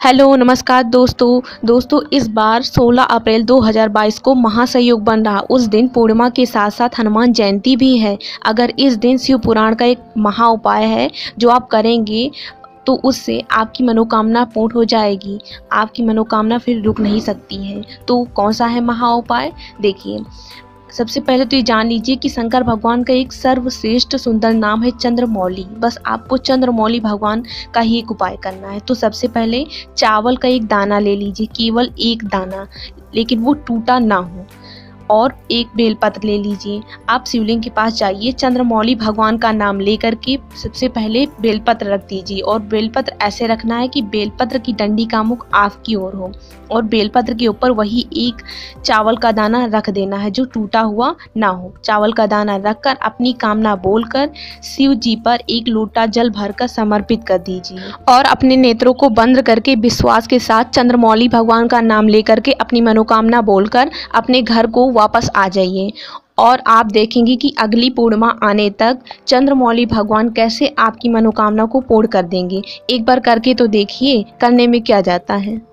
Hello नमस्कार दोस्तों इस बार 16 अप्रैल 2022 को महासंयोग बन रहा। उस दिन पूर्णिमा के साथ साथ हनुमान जयंती भी है। अगर इस दिन शिव पुराण का एक महा उपाय है जो आप करेंगे तो उससे आपकी मनोकामना पूर्ण हो जाएगी। आपकी मनोकामना फिर रुक नहीं सकती है। तो कौन सा है महा उपाय, देखिए। सबसे पहले तो ये जान लीजिए कि शंकर भगवान का एक सर्वश्रेष्ठ सुंदर नाम है चंद्रमौली। बस आपको चंद्रमौली भगवान का ही एक उपाय करना है। तो सबसे पहले चावल का एक दाना ले लीजिए, केवल एक दाना, लेकिन वो टूटा ना हो, और एक बेलपत्र ले लीजिए। आप शिवलिंग के पास जाइए, चंद्रमौली भगवान का नाम लेकर के सबसे पहले बेलपत्र रख दीजिए। और बेलपत्र ऐसे रखना है कि बेलपत्र की डंडी का मुख आपकी ओर हो, और बेलपत्र के ऊपर वही एक चावल का दाना रख देना है जो टूटा हुआ ना हो। चावल का दाना रखकर अपनी कामना बोलकर शिव जी पर एक लोटा जल भरकर समर्पित कर दीजिए, और अपने नेत्रों को बंद करके विश्वास के साथ चंद्रमौली भगवान का नाम लेकर के अपनी मनोकामना बोलकर अपने घर को वापस आ जाइए। और आप देखेंगे कि अगली पूर्णिमा आने तक चंद्रमौली भगवान कैसे आपकी मनोकामना को पूर्ण कर देंगे। एक बार करके तो देखिए, करने में क्या जाता है।